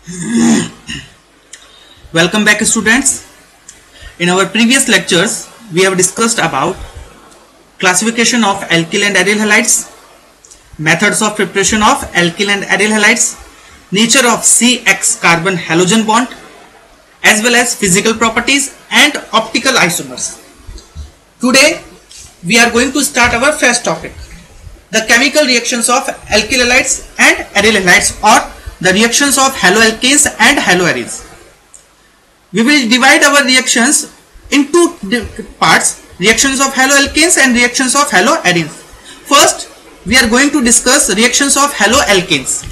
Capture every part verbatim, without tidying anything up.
Welcome back, students. In our previous lectures, we have discussed about classification of alkyl and aryl halides, methods of preparation of alkyl and aryl halides, nature of C X carbon halogen bond, as well as physical properties and optical isomers. Today, we are going to start our first topic, the chemical reactions of alkyl halides and aryl halides, or the reactions of haloalkanes and haloaryls. We will divide our reactions into parts, reactions of haloalkanes and reactions of haloaryls. First, we are going to discuss reactions of haloalkanes.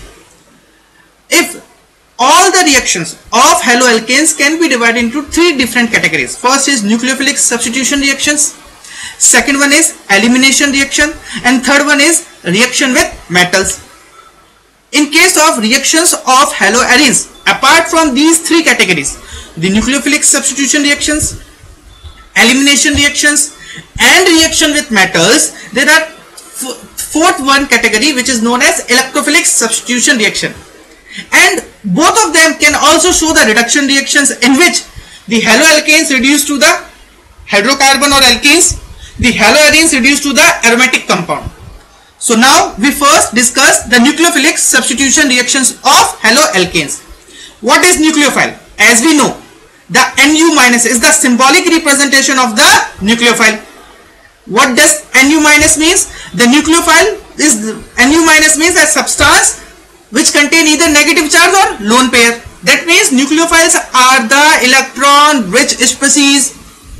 If all the reactions of haloalkanes can be divided into three different categories. First is nucleophilic substitution reactions, second one is elimination reaction, and third one is reaction with metals. In case of reactions of haloaryls, apart from these three categories, the nucleophilic substitution reactions, elimination reactions, and reaction with metals, there are fourth one category which is known as electrophilic substitution reaction. And both of them can also show the reduction reactions in which the haloalkanes reduce to the hydrocarbon or alkenes, the haloaryls reduce to the aromatic compound. So now we first discuss the nucleophilic substitution reactions of haloalkanes. What is nucleophile? As we know, the Nu minus is the symbolic representation of the nucleophile. What does Nu minus means? The nucleophile is Nu minus means a substance which contain either negative charge or lone pair. That means nucleophiles are the electron rich species,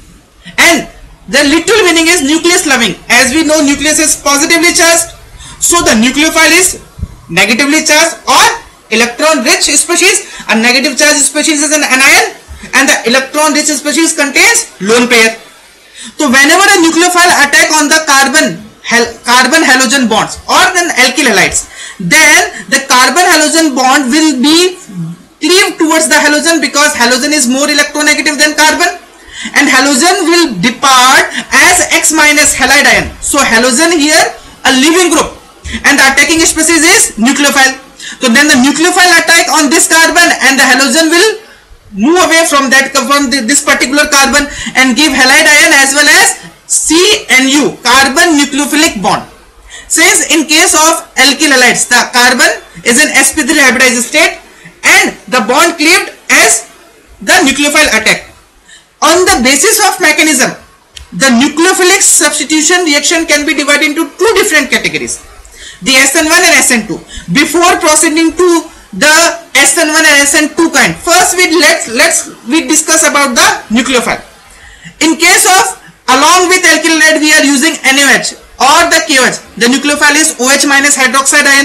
and the literal meaning is nucleus loving. As we know, nucleus is positively charged, so the nucleophile is negatively charged or electron rich species. A negative charge species is an anion, and the electron rich species contains lone pair. So whenever a nucleophile attack on the carbon hal carbon halogen bonds or then alkyl halides, then the carbon halogen bond will be cleaved towards the halogen, because halogen is more electronegative than carbon, and halogen will depart as X minus halide ion. So halogen here a leaving group, and the attacking species is nucleophile. So then the nucleophile attack on this carbon, and the halogen will move away from that from this particular carbon and give halide ion as well as C N U, carbon nucleophilic bond. Since in case of alkyl halides, the carbon is in s p three hybridized state and the bond cleaved as the nucleophile attack. On the basis of mechanism, the nucleophilic substitution reaction can be divided into two different categories, the S N one and S N two. Before proceeding to the S N one and S N two kind, first we let's let's we discuss about the nucleophile. In case of along with alkyl halide, we are using NaOH or the K O H. The nucleophile is OH minus hydroxide ion,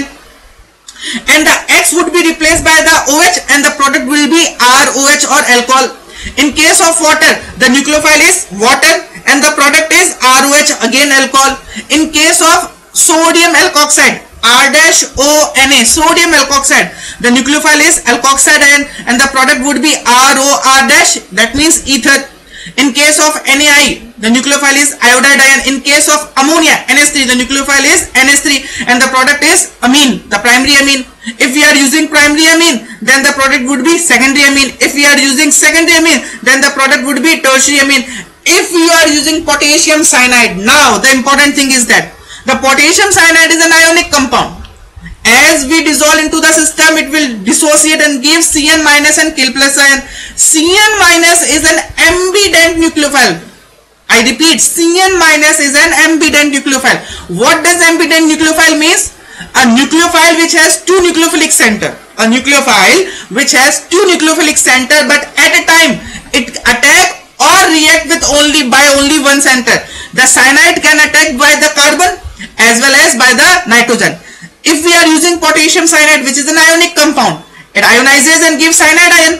and the X would be replaced by the OH, and the product will be R O H or alcohol. In case of water, the nucleophile is water and the product is R O H, again alcohol. In case of sodium alkoxide, R dash O N A, sodium alkoxide, the nucleophile is alkoxide ion and the product would be R O R dash, that means ether. In case of N A I, the nucleophile is iodide ion. In case of ammonia, N H three, the nucleophile is N H three and the product is amine, the primary amine. If we are using primary amine, then the product would be secondary amine. If we are using secondary amine, then the product would be tertiary amine. If we are using potassium cyanide, now the important thing is that the potassium cyanide is an ionic compound. As we dissolve into the system, it will dissociate and give C N minus and kill plus ion. C N minus is an ambident nucleophile. I repeat, C N minus is an ambident nucleophile. What does ambident nucleophile means? A nucleophile which has two nucleophilic center. A nucleophile which has two nucleophilic center, but at a time it attack or react with only by only one center. The cyanide can attack by the carbon as well as by the nitrogen. If we are using potassium cyanide, which is an ionic compound, it ionizes and gives cyanide ion.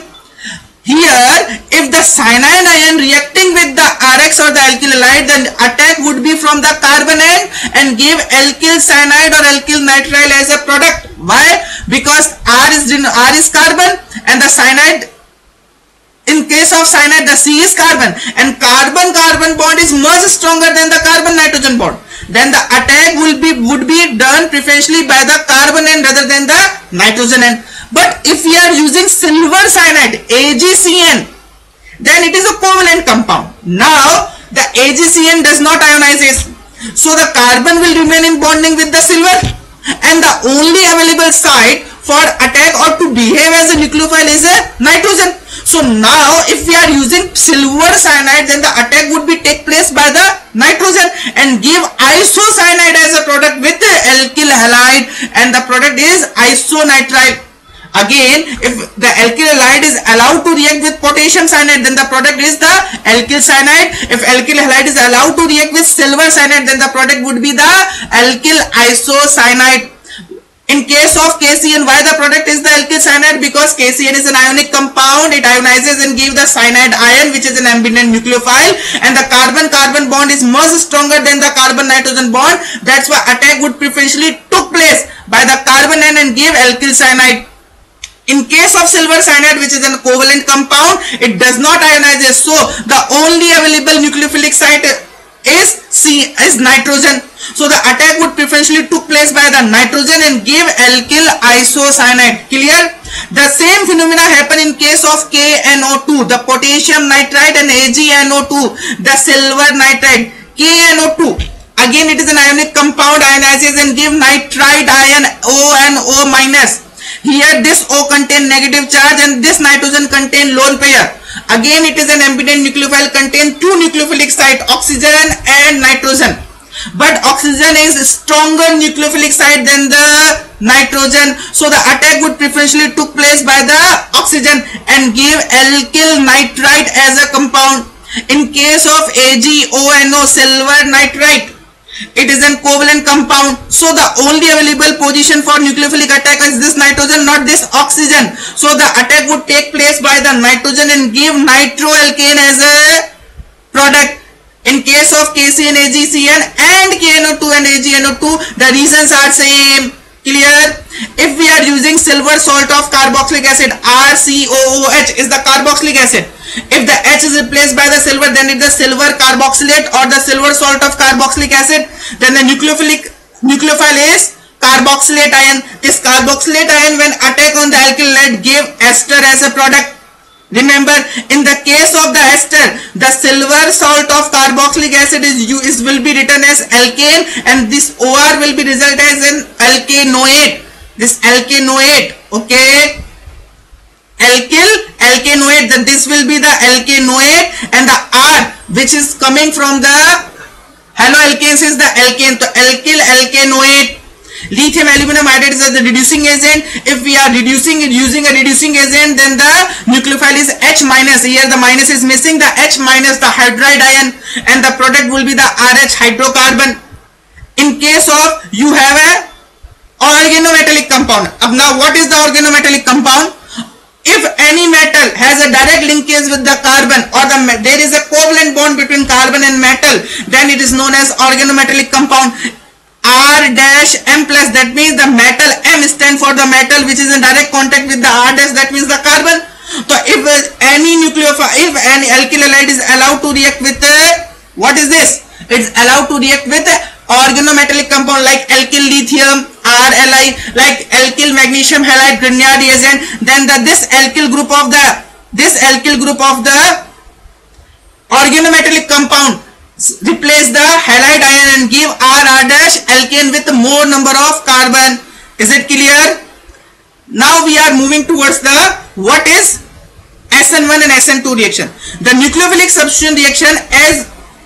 Here, if the cyanide ion reacting with the R X or the alkyl halide, then attack would be from the carbon end and give alkyl cyanide or alkyl nitrile as a product. Why? Because R is R is carbon and the cyanide, in case of cyanide, the C is carbon, and carbon-carbon bond is much stronger than the carbon-nitrogen bond. Then the attack will be would be done preferentially by the carbon end rather than the nitrogen end. But if we are using silver cyanide, A G C N, then it is a covalent compound. Now the A G C N does not ionize, so the carbon will remain in bonding with the silver, and the only available site for attack or to behave as a nucleophile is a nitrogen. So now if we are using silver cyanide, then the attack would be take place by the nitrogen and give isocyanide as a product with the alkyl halide, and the product is isonitrile. Again, if the alkyl halide is allowed to react with potassium cyanide, then the product is the alkyl cyanide. If alkyl halide is allowed to react with silver cyanide, then the product would be the alkyl isocyanide. In case of K C N, why the product is the alkyl cyanide? Because K C N is an ionic compound. It ionizes and gives the cyanide ion, which is an ambient nucleophile, and the carbon-carbon bond is much stronger than the carbon-nitrogen bond. That's why attack would preferentially took place by the carbon ion and give alkyl cyanide. In case of silver cyanide, which is a covalent compound, it does not ionize, so the only available nucleophilic site is C is nitrogen. So the attack would preferentially took place by the nitrogen and give alkyl isocyanide. Clear? The same phenomena happen in case of K N O two, the potassium nitrite, and A G N O two, the silver nitrite. K N O two, again it is an ionic compound, ionizes and give nitrite ion O N O minus. Here this O contain negative charge and this nitrogen contain lone pair. Again it is an ambient nucleophile, contain two nucleophilic site, oxygen and nitrogen. But oxygen is stronger nucleophilic site than the nitrogen, so the attack would preferentially took place by the oxygen and give alkyl nitrite as a compound. In case of A G O N O, silver nitrite, it is a covalent compound, so the only available position for nucleophilic attack is this nitrogen, not this oxygen. So the attack would take place by the nitrogen and give nitroalkane as a product. In case of K C N, A G C N and K N O two and A G N O two, the reasons are same. Clear? If we are using silver salt of carboxylic acid, R C O O H is the carboxylic acid. If the H is replaced by the silver, then it is the silver carboxylate or the silver salt of carboxylic acid. Then the nucleophilic nucleophile is carboxylate ion. This carboxylate ion, when attack on the alkyl halide, give ester as a product. Remember, in the case of the ester, the silver salt of carboxylic acid is is will be written as alkane, and this O R will be result as an alkanoate. This alkanoate, okay, alkyl alkanoate. Then this will be the alkanoate, and the R which is coming from the haloalkanes is the alkane. So alkyl alkanoate. Lithium aluminum hydride is the reducing agent. If we are reducing it using a reducing agent, then the nucleophile is H minus. Here the minus is missing, the H minus, the hydride ion, and the product will be the R H hydrocarbon. In case of you have a organometallic compound. Now what is the organometallic compound? If any metal has a direct linkage with the carbon, or the there is a covalent bond between carbon and metal, then it is known as organometallic compound. R dash M plus, that means the metal M stand for the metal which is in direct contact with the R dash, that means the carbon. So if any nucleophile, if any alkyl halide is allowed to react with uh, what is this? It's allowed to react with organometallic compound like alkyl lithium, R L I, like alkyl magnesium halide Grignard reagent. Then the this alkyl group of the this alkyl group of the organometallic compound replace the halide ion and give R R dash alkane with more number of carbon. Is it clear? Now we are moving towards the what is S N one and S N two reaction. The nucleophilic substitution reaction, as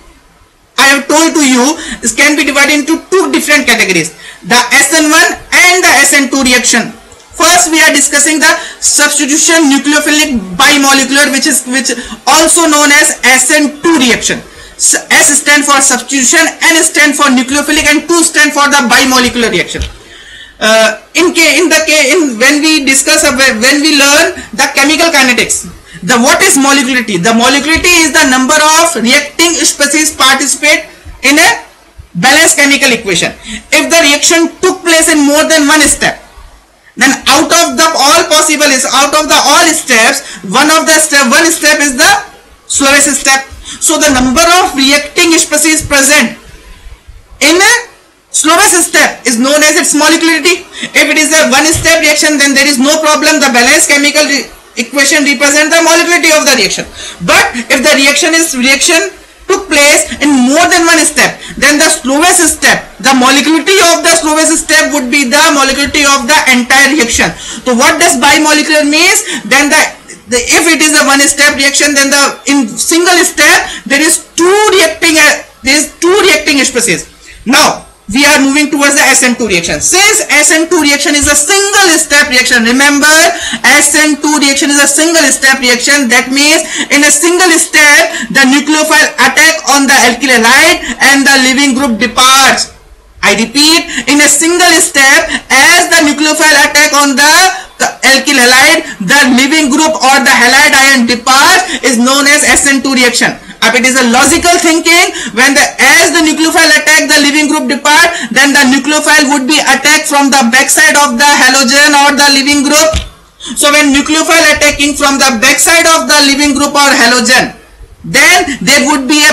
I have told to you, this can be divided into two different categories, the S N one and the S N two reaction. First we are discussing the substitution nucleophilic bimolecular, which is which also known as S N two reaction. S stand for substitution, N stand for nucleophilic, and two stand for the bimolecular reaction. Uh, in K, in the K, in when we discuss uh, when we learn the chemical kinetics, the what is molecularity? The molecularity is the number of reacting species participate in a balanced chemical equation. If the reaction took place in more than one step, then out of the all possible is out of the all steps, one of the step one step is the slowest step. So the number of reacting species present in a slowest step is known as its molecularity. If it is a one step reaction, then there is no problem. The balanced chemical re equation represents the molecularity of the reaction. But if the reaction is reaction took place in more than one step, then the slowest step, the molecularity of the slowest step would be the molecularity of the entire reaction. So what does bimolecular means? Then the, the if it is a one step reaction, then the in single step there is two reacting uh, there is two reacting species. Now we are moving towards the S N two reaction. Since S N two reaction is a single step reaction, remember S N two reaction is a single step reaction. That means in a single step the nucleophile attack on the alkyl halide and the leaving group departs. I repeat, in a single step, as the nucleophile attack on the alkyl halide, the leaving group or the halide ion departs is known as S N two reaction. If it is a logical thinking, when the as the nucleophile attack the leaving group depart, then the nucleophile would be attacked from the backside of the halogen or the leaving group. So when nucleophile attacking from the backside of the leaving group or halogen, then there would be a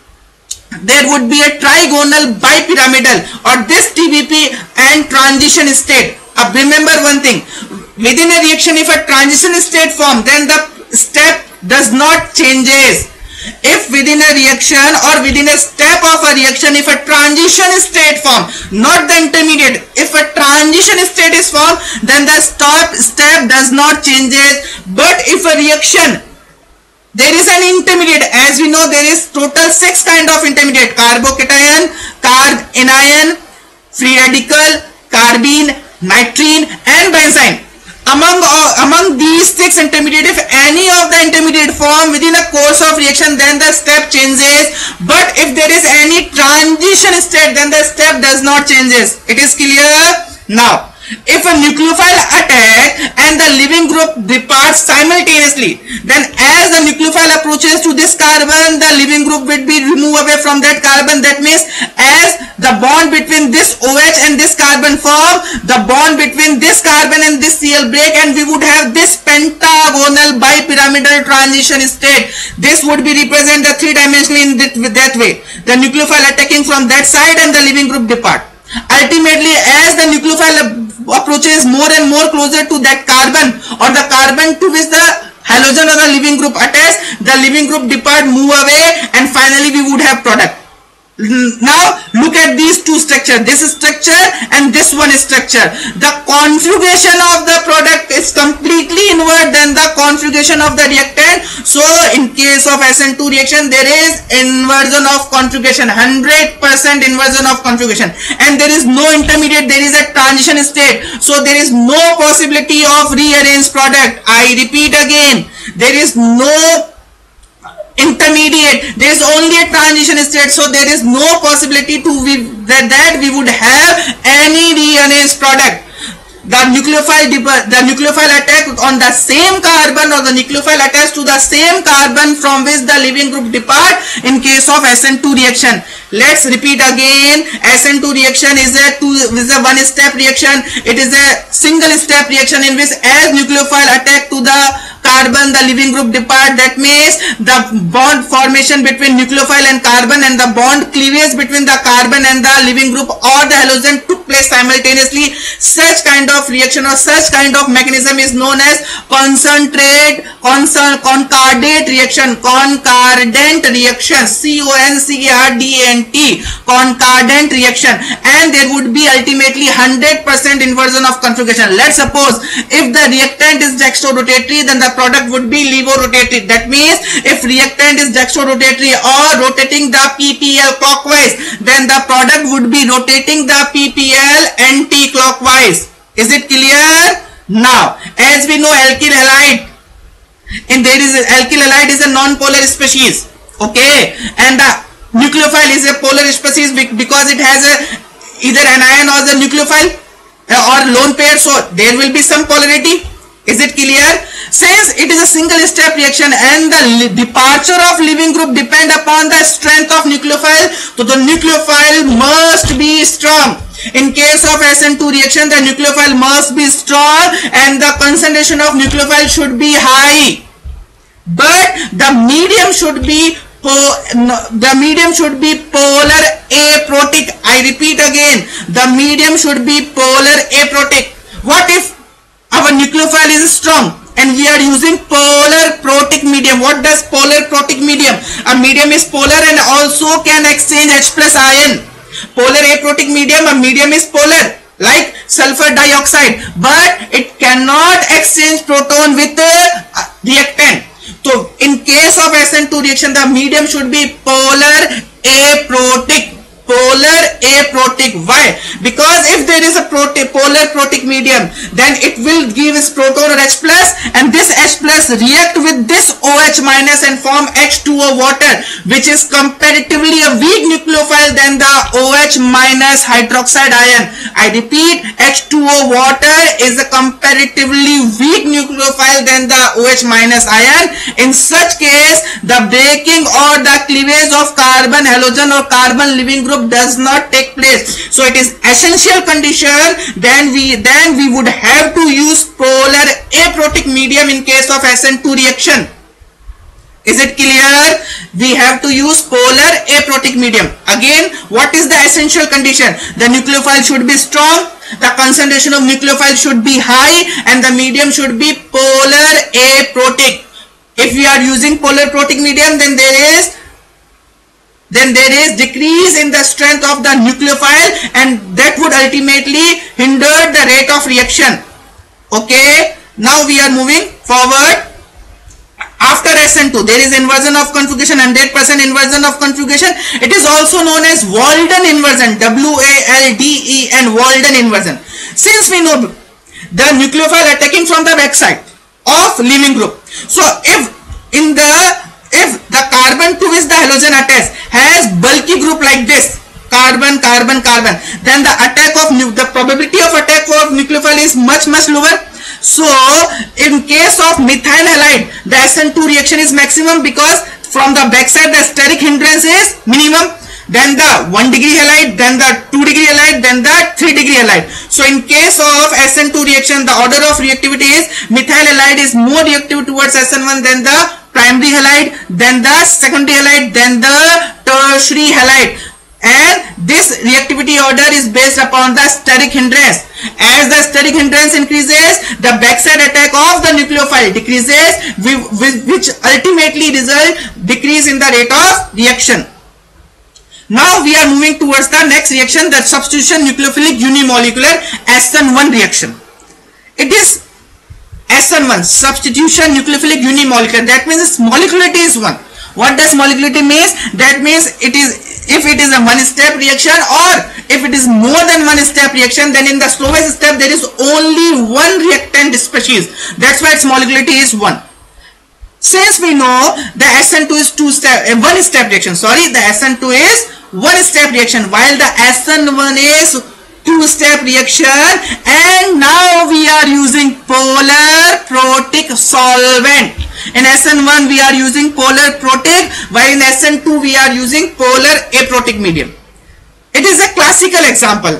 there would be a trigonal bipyramidal or this T B P and transition state. Uh, remember one thing, within a reaction if a transition state form, then the step does not changes. If within a reaction or within a step of a reaction, if a transition state form, not the intermediate, if a transition state is formed, then the stop step does not changes. But if a reaction, there is an intermediate, as we know there is total six kind of intermediate: carbocation, carb anion, free radical, carbene, nitrene and benzene. Among uh, among these six intermediate, if any of the intermediate form within a course of reaction, then the step changes. But if there is any transition state, then the step does not changes. It is clear? Now, if a nucleophile attack and the leaving group departs simultaneously, then as the nucleophile approaches to this carbon, the leaving group will be removed away from that carbon. That means as the bond between this OH and this carbon form, the bond between this carbon and this Cl break, and we would have this pentagonal bipyramidal transition state. This would be represented the three dimensionally in that, that way. The nucleophile attacking from that side and the leaving group depart. Ultimately, as the nucleophile approaches more and more closer to that carbon or the carbon to which the halogen or the leaving group attach, the leaving group depart, move away, and finally we would have product. Now look at these two structures, this structure and this one structure. The configuration of the product is completely inward than the configuration of the reactant. So in case of S N two reaction, there is inversion of configuration, one hundred percent inversion of configuration, and there is no intermediate, there is a transition state. So there is no possibility of rearranged product. I repeat again, there is no intermediate, there is only a transition state, so there is no possibility to we, that, that we would have any rearranged product. The nucleophile the nucleophile attack on the same carbon or the nucleophile attached to the same carbon from which the leaving group depart in case of S N two reaction. Let's repeat again. S N two reaction is a two is a one step reaction. It is a single step reaction in which as nucleophile attack to the carbon, the leaving group depart. That means the bond formation between nucleophile and carbon and the bond cleavage between the carbon and the leaving group or the halogen took place simultaneously. Such kind of reaction or such kind of mechanism is known as concentrate concern concordate reaction. Concordant reaction, C O N C A R D A N T, concordant reaction, and there would be ultimately one hundred percent inversion of configuration. Let's suppose if the reactant is dextrorotatory, then the product would be levorotatory. That means if reactant is dextrorotatory or rotating the P P L clockwise, then the product would be rotating the P P L anti-clockwise. Is it clear? Now, as we know, alkyl halide, and there is a, alkyl halide is a non-polar species, okay, and the nucleophile is a polar species because it has a either anion or the nucleophile or lone pair, so there will be some polarity. Is it clear? Since it is a single step reaction and the departure of leaving group depend upon the strength of nucleophile, so the nucleophile must be strong. In case of S N two reaction, the nucleophile must be strong and the concentration of nucleophile should be high, but the medium should be po no, the medium should be polar aprotic. I repeat again, the medium should be polar aprotic. What if our nucleophile is strong and we are using polar protic medium? What does polar protic medium? A medium is polar and also can exchange H plus ion. Polar aprotic medium, a medium is polar like sulfur dioxide, but it cannot exchange proton with the reactant. So in case of S N two reaction, the medium should be polar aprotic. Polar aprotic. Why? Because if there is a protic, polar protic medium, then it will give its proton or H plus, and this H plus react with this OH minus and form H two O water, which is comparatively a weak nucleophile than the OH minus hydroxide ion. I repeat, H two O water is a comparatively weak nucleophile than the OH minus ion. In such case, the breaking or the cleavage of carbon halogen or carbon leaving group does not take place. So it is essential condition, then we then we would have to use polar aprotic medium in case of S N two reaction. Is it clear? We have to use polar aprotic medium. Again, what is the essential condition? The nucleophile should be strong, the concentration of nucleophile should be high, and the medium should be polar aprotic. If we are using polar aprotic medium, then there is then there is decrease in the strength of the nucleophile, and that would ultimately hinder the rate of reaction. Okay, now we are moving forward. After S N two, there is inversion of conjugation, one hundred percent inversion of conjugation. It is also known as Walden inversion, W A L D E N, Walden inversion. Since we know the nucleophile attacking from the backside of leaving group, so if in the if the carbon to which the halogen attached has bulky group like this, carbon, carbon, carbon, then the attack of the probability of attack of nucleophile is much much lower. So in case of methyl halide, the S N two reaction is maximum because from the backside the steric hindrance is minimum. Then the one degree halide, then the two degree halide, then the three degree halide. So in case of S N two reaction, the order of reactivity is methyl halide is more reactive towards S N one than the primary halide, then the secondary halide, then the tertiary halide, and this reactivity order is based upon the steric hindrance. As the steric hindrance increases, the backside attack of the nucleophile decreases, which ultimately result decrease in the rate of reaction. Now we are moving towards the next reaction, the substitution nucleophilic unimolecular S N one reaction. It is S N one, substitution nucleophilic unimolecular. That means its molecularity is one. What does molecularity means? That means it is if it is a one step reaction, or if it is more than one step reaction, then in the slowest step there is only one reactant species. That's why its molecularity is one. Since we know the S N two is two step, uh, one step reaction. Sorry, the S N two is one step reaction, while the S N one is two step reaction, and now we are using polar protic solvent. In S N one we are using polar protic, while in S N two we are using polar aprotic medium. It is a classical example.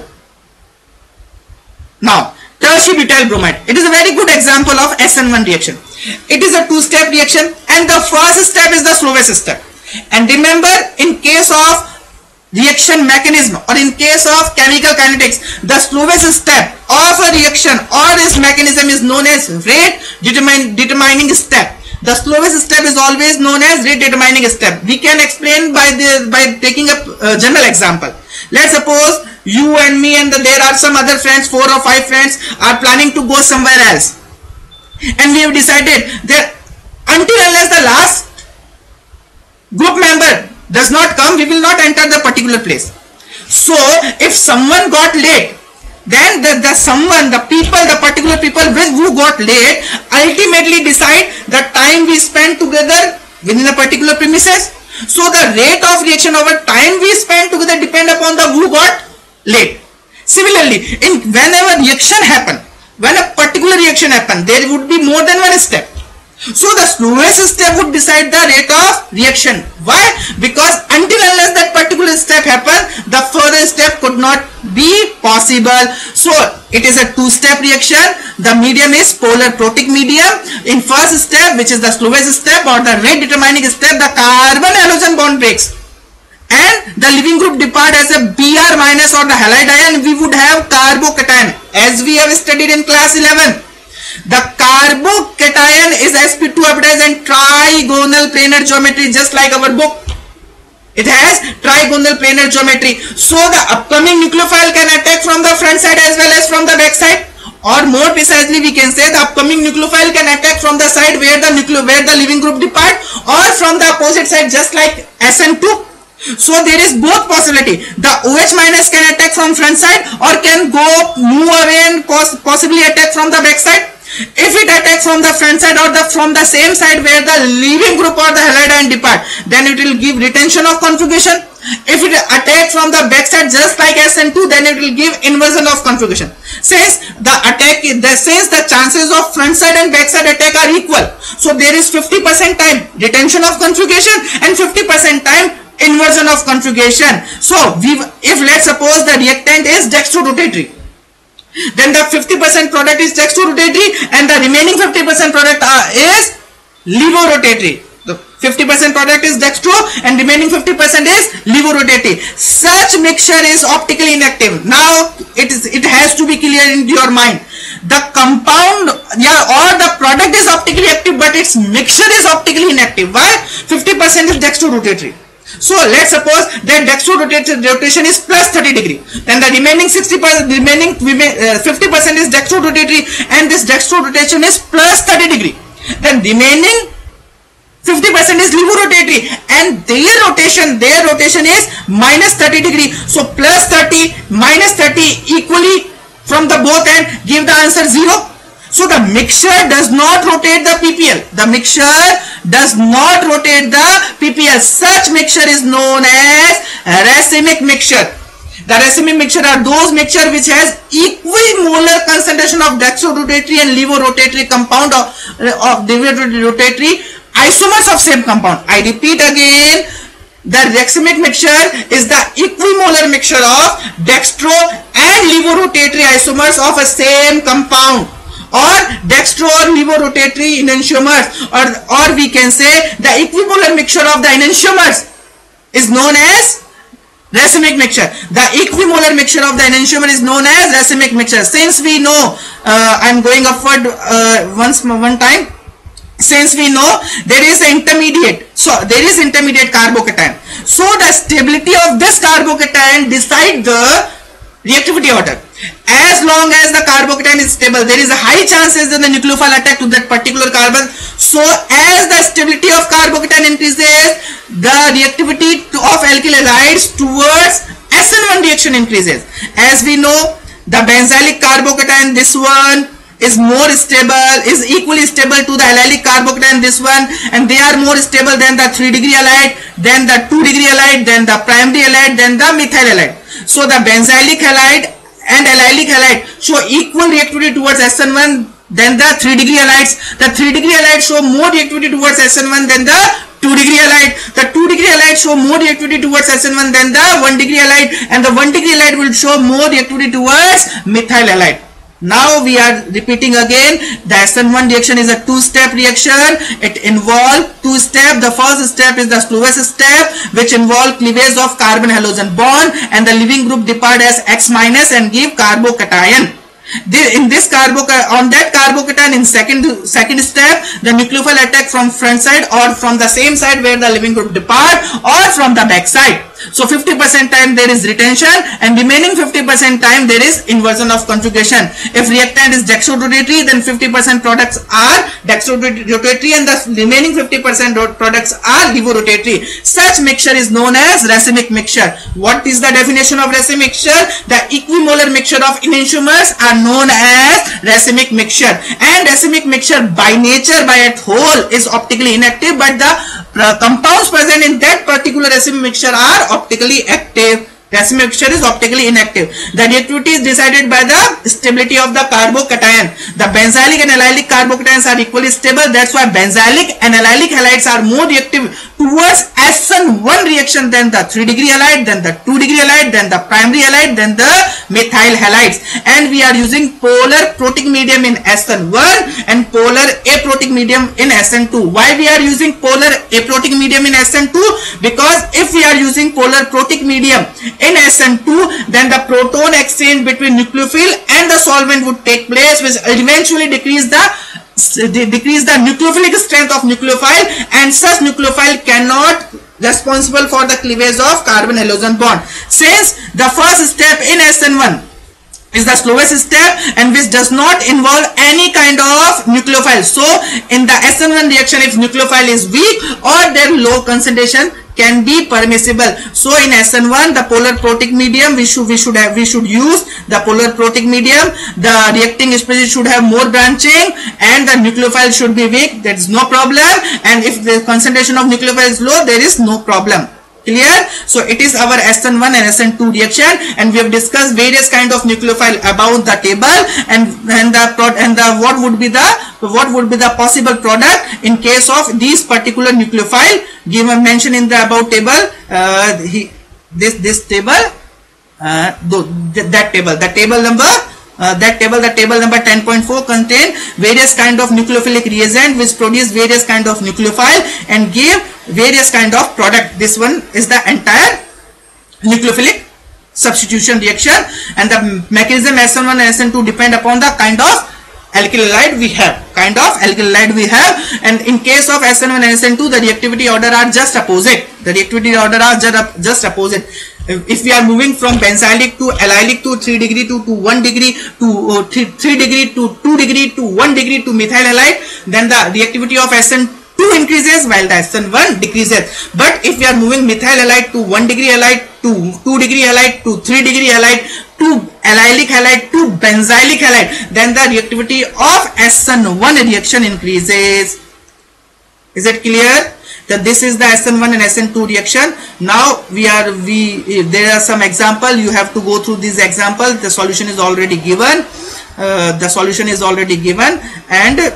Now tertiary butyl bromide, it is a very good example of S N one reaction. It is a two step reaction, and the first step is the slowest step. And remember, in case of reaction mechanism or in case of chemical kinetics, the slowest step of a reaction or its mechanism is known as rate determine, determining step. The slowest step is always known as rate determining step. We can explain by the by taking a uh, general example. Let's suppose you and me and the, there are some other friends, four or five friends are planning to go somewhere else, and we have decided that until unless the last group member does not come, we will not enter the particular place. So if someone got late, then the, the someone, the people, the particular people who got late ultimately decide the time we spend together within a particular premises. So the rate of reaction over time we spend together depend upon the who got late. Similarly, in whenever reaction happen, when a particular reaction happen, there would be more than one step. So the slowest step would decide the rate of reaction. Why? Because until unless that particular step happens, the further step could not be possible. So it is a two-step reaction. The medium is polar protic medium. In first step, which is the slowest step or the rate determining step, the carbon halogen bond breaks and the leaving group depart as a Br minus or the halide ion. We would have carbocation, as we have studied in class eleven. The carbocation is s p two hybridized and trigonal planar geometry, just like our book. It has trigonal planar geometry. So the upcoming nucleophile can attack from the front side as well as from the back side. Or more precisely, we can say the upcoming nucleophile can attack from the side where the nucleo where the leaving group depart, or from the opposite side, just like S N two. So there is both possibility. The OH minus can attack from front side or can go move away and possibly attack from the back side. If it attacks from the front side or the from the same side where the leaving group or the halide ion depart, then it will give retention of conjugation. If it attacks from the back side just like S N two, then it will give inversion of conjugation. Since the attack, the since the chances of front side and back side attack are equal, so there is fifty percent time retention of conjugation and fifty percent time inversion of conjugation. So we, if let's suppose the reactant is dextrorotatory, then the fifty percent product is dextrorotatory and the remaining fifty percent product uh, is levorotatory. The fifty percent product is dextro and remaining fifty percent is levorotatory. Such mixture is optically inactive. Now it is it has to be clear in your mind. The compound, yeah, or the product is optically active, but its mixture is optically inactive. Why? fifty percent is dextrorotatory. So let's suppose that dextrorotation is plus thirty degree. Then the remaining sixty percent, remaining fifty percent is dextrorotatory, and this dextrorotation is plus thirty degree. Then remaining fifty percent is levorotatory, and their rotation, their rotation is minus thirty degree. So plus thirty minus thirty equally from the both end give the answer zero. So the mixture does not rotate the P P L. The mixture does not rotate the P P L. Such mixture is known as racemic mixture. The racemic mixture are those mixture which has equimolar concentration of dextrorotatory and levorotatory compound of, of levorotatory isomers of same compound. I repeat again, the racemic mixture is the equimolar mixture of dextro and levorotatory isomers of a same compound, or dextro or levorotatory enantiomers, or or we can say the equimolar mixture of the enantiomers is known as racemic mixture. The equimolar mixture of the enantiomer is known as racemic mixture. Since we know, uh, I am going upward uh, once one time. Since we know there is an intermediate, so there is intermediate carbocation. So the stability of this carbocation decide the reactivity order. As long as the carbocation is stable, there is a high chances that the nucleophile attack to that particular carbon. So as the stability of carbocation increases, the reactivity to, of alkyl halides towards S N one reaction increases. As we know, the benzylic carbocation, this one is more stable, is equally stable to the allylic carbocation, this one, and they are more stable than the three degree halide, then the two degree halide, then the primary halide, then the methyl halide. So the benzylic halide and allylic halide show equal reactivity towards S N one than the three degree halides. The three degree halide show more reactivity towards S N one than the two degree halide. The two degree halide show more reactivity towards S N one than the one degree halide, and the one degree halide will show more reactivity towards methyl halide. Now we are repeating again, the S N one reaction is a two-step reaction. It involves two steps. The first step is the slowest step, which involves cleavage of carbon halogen bond, and the leaving group depart as X minus and give carbocation. In this carbo on that carbocation, in second second step, the nucleophile attack from front side or from the same side where the leaving group depart, or from the back side. So fifty percent time there is retention, and remaining fifty percent time there is inversion of conjugation. If reactant is dextrorotatory, then fifty percent products are dextrorotatory and the remaining fifty percent products are levorotatory. Such mixture is known as racemic mixture. What is the definition of racemic mixture? The equimolar mixture of enantiomers are known as racemic mixture, and racemic mixture by nature, by its whole, is optically inactive, but the uh, compounds present in that particular racemic mixture are optically active. Racemic mixture is optically inactive. The reactivity is decided by the stability of the carbocation. The benzylic and allylic carbocations are equally stable. That's why benzylic and allylic halides are more reactive towards S N one reaction than the three degree halide, than the two degree halide, than the primary halide, than the methyl halides. And we are using polar protic medium in S N one and polar aprotic medium in S N two. Why we are using polar aprotic medium in S N two? Because if we are using polar protic medium in S N two, then the proton exchange between nucleophile and the solvent would take place, which eventually decrease the decrease the nucleophilic strength of nucleophile, and such nucleophile cannot responsible for the cleavage of carbon halogen bond. Since the first step in S N one is the slowest step and which does not involve any kind of nucleophile, so in the S N one reaction, if nucleophile is weak or their low concentration can be permissible. So in S N one, the polar protic medium we should we should have we should use the polar protic medium. The reacting species should have more branching and the nucleophile should be weak. There is no problem. And if the concentration of nucleophile is low, there is no problem. Clear? So it is our S N one and S N two reaction, and we have discussed various kind of nucleophile about the table and and the and the what would be the what would be the possible product in case of these particular nucleophile given mentioned in the above table. Uh, he, this this table, uh, th that table, the table number. Uh, that table, the table number ten point four contain various kind of nucleophilic reagent which produce various kind of nucleophile and give various kind of product. This one is the entire nucleophilic substitution reaction, and the mechanism S N one and S N two depend upon the kind of alkyl halide we have. Kind of alkyl halide we have, and in case of S N one and S N two, the reactivity order are just opposite. The reactivity order are just opposite. If we are moving from benzylic to allylic to three degree to, to one degree to uh, three degree to two degree to one degree to methyl halide, then the reactivity of S N two increases while the S N one decreases. But if we are moving methyl halide to one degree halide to two degree halide to three degree halide to allylic halide to benzylic halide, then the reactivity of S N one reaction increases. Is it clear? That this is the S N one and S N two reaction. Now we are we there are some example. You have to go through these examples. The solution is already given. Uh, the solution is already given, and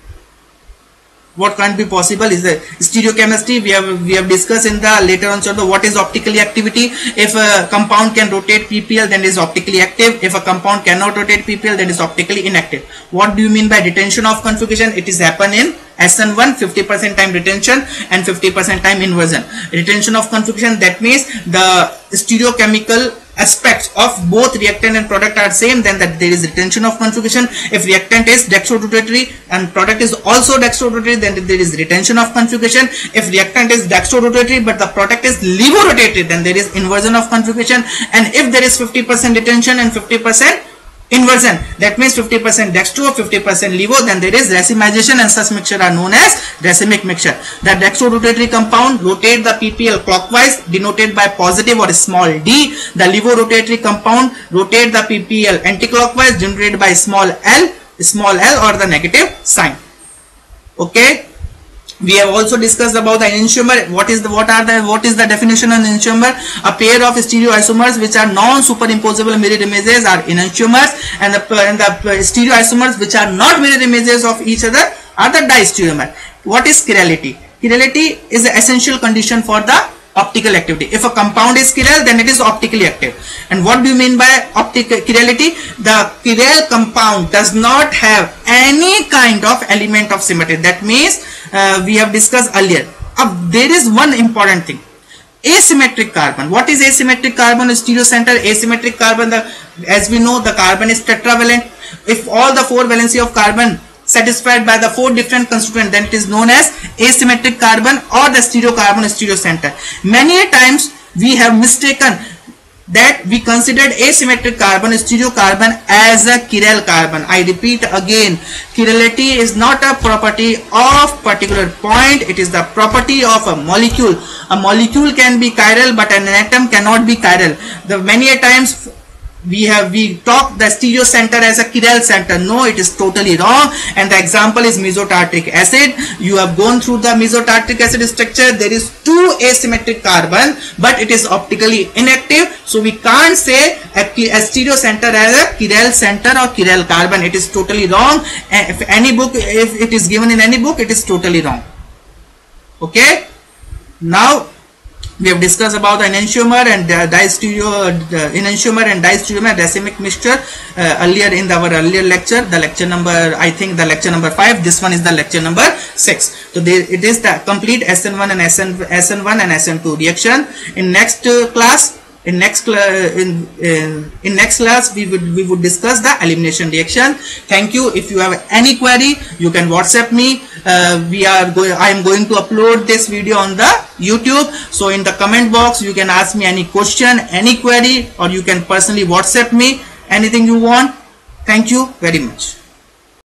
what can't be possible is the stereochemistry. We have we have discussed in the later on. So the what is optically activity? If a compound can rotate P P L, then it is optically active. If a compound cannot rotate P P L, then it is optically inactive. What do you mean by retention of conjugation? It is happen in S N one, fifty percent time retention and fifty percent time inversion. Retention of conjugation, that means the stereochemical aspects of both reactant and product are same, then that there is retention of conjugation. If reactant is dextrorotatory and product is also dextrorotatory, then there is retention of conjugation. If reactant is dextrorotatory but the product is levorotatory, then there is inversion of conjugation. And if there is fifty percent retention and fifty percent inversion, that means fifty percent dextro, fifty percent levo, then there is racemization, and such mixture are known as racemic mixture. The dextrorotatory compound rotate the P P L clockwise, denoted by positive or small d. The levorotatory compound rotate the P P L anticlockwise, denoted by small l, small l or the negative sign. Okay. We have also discussed about the enantiomer. What is the what are the what is the definition of enantiomer? A pair of stereoisomers which are non-superimposable mirror images are enantiomers, and the and the stereoisomers which are not mirror images of each other are the distereomer. What is chirality? Chirality is the essential condition for the optical activity. If a compound is chiral, then it is optically active. And what do you mean by optical chirality? The chiral compound does not have any kind of element of symmetry. That means uh, we have discussed earlier. Uh, there is one important thing. Asymmetric carbon. What is asymmetric carbon? Stereocenter. Asymmetric carbon, the, as we know, the carbon is tetravalent. If all the four valency of carbon satisfied by the four different constituents, then it is known as asymmetric carbon or the stereocarbon stereocenter. Many times we have mistaken that we considered asymmetric carbon stereocarbon as a chiral carbon. I repeat again, chirality is not a property of particular point, it is the property of a molecule. A molecule can be chiral but an atom cannot be chiral. The many a times we have we talk the stereo center as a chiral center. No, it is totally wrong. And the example is mesotartric acid. You have gone through the mesotartric acid structure. There is two asymmetric carbon, but it is optically inactive, so we can't say a, a stereo center as a chiral center or chiral carbon. It is totally wrong. And if any book, if it is given in any book, it is totally wrong. Okay, now we have discussed about the enantiomer and uh, distereo, uh, enantiomer and distereomer racemic mixture uh, earlier in the, our earlier lecture, the lecture number, I think the lecture number five. This one is the lecture number six. So there, it is the complete S N one and S N one and S N two reaction. In next uh, class, in next cl in, in in next class we would we would discuss the elimination reaction. Thank you. If you have any query, you can WhatsApp me. Uh, we are going I am going to upload this video on the YouTube, so in the comment box you can ask me any question, any query, or you can personally WhatsApp me anything you want. Thank you very much.